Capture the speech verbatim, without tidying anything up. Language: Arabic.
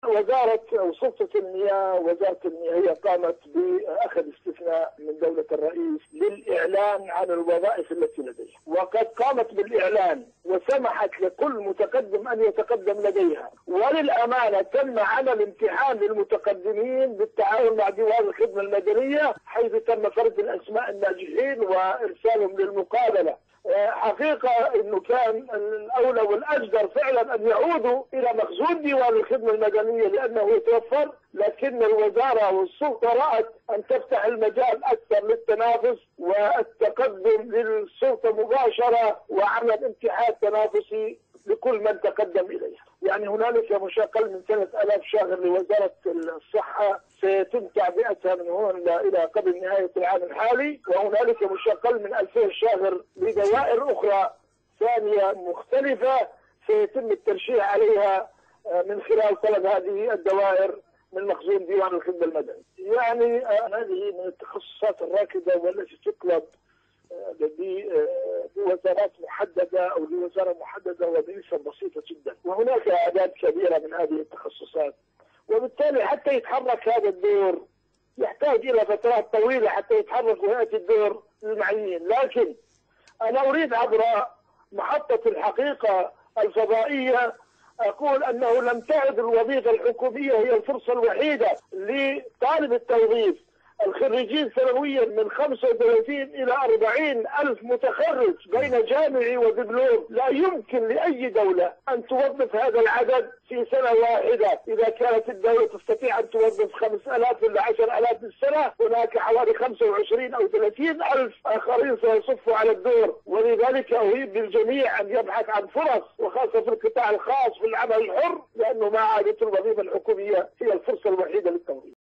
وزارة أو سلطة المياه وزارة المياه هي قامت بأخذ استثناء من دولة الرئيس للإعلان عن الوظائف التي لديها، وقد قامت بالإعلان وسمحت لكل متقدم أن يتقدم لديها، وللأمانة تم عمل امتحان للمتقدمين بالتعاون مع ديوان الخدمة المدنية، حيث تم فرد الأسماء الناجحين وإرسالهم للمقابلة. حقيقة أنه كان الأولى والأجدر فعلا أن يعودوا إلى مخزون ديوان الخدمة المدنية لأنه يتوفر، لكن الوزارة والسلطة رأت أن تفتح المجال أكثر للتنافس والتقدم للسلطة مباشرة وعمل امتحان تنافسي لكل من تقدم إليها. يعني هنالك مش أقل من ثلاثة آلاف شاغر لوزارة الصحة سيتم تعبئتها من هنا إلى قبل نهاية العام الحالي، وهنالك مش أقل من ألفين شاغر لدوائر أخرى ثانية مختلفة سيتم الترشيح عليها من خلال طلب هذه الدوائر من مخزون ديوان الخدمة المدني. يعني هذه من التخصصات الراكدة والتي تطلب بوزارات محددة أو لوزارة محددة وبنسب بسيطة جدا، وهناك أعداد كبيرة من هذه التخصصات، وبالتالي حتى يتحرك هذا الدور يحتاج إلى فترات طويلة حتى يتحرك ويأتي الدور المعين. لكن أنا أريد عبر محطة الحقيقة الفضائية أقول أنه لم تعد الوظيفة الحكومية هي الفرصة الوحيدة لطالب التوظيف. الخريجين سنويا من خمسة وثلاثين إلى أربعين ألف متخرج بين جامعي ودبلوم، لا يمكن لأي دولة أن توظف هذا العدد في سنة واحدة. إذا كانت الدولة تستطيع أن توظف خمسة آلاف إلى عشرة آلاف في السنة، هناك حوالي خمسة وعشرين أو ثلاثين ألف آخرين سيصفوا على الدور. ولذلك أريد للجميع أن يبحث عن فرص، وخاصة في القطاع الخاص في العمل الحر، لأنه ما عادت الوظيفة الحكومية هي الفرصة الوحيدة للتوظيف.